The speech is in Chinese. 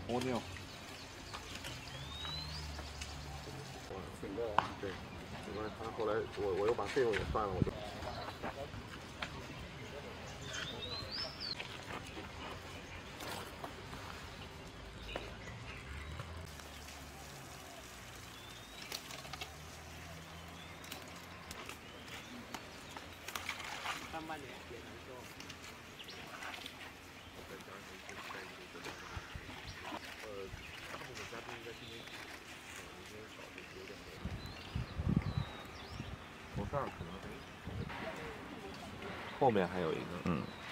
蜗牛。 挺热啊。对，因为他后来我又把费用也算了，我就。 上半年也能做。 大部分嘉宾应该今天明天少就有点没。头上可能后面还有一个。